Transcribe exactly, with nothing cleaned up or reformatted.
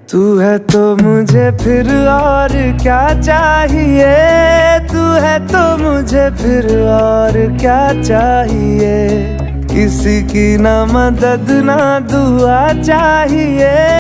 तू है तो मुझे फिर और क्या चाहिए, तू है तो मुझे फिर और क्या चाहिए। किसी की ना मदद ना दुआ चाहिए।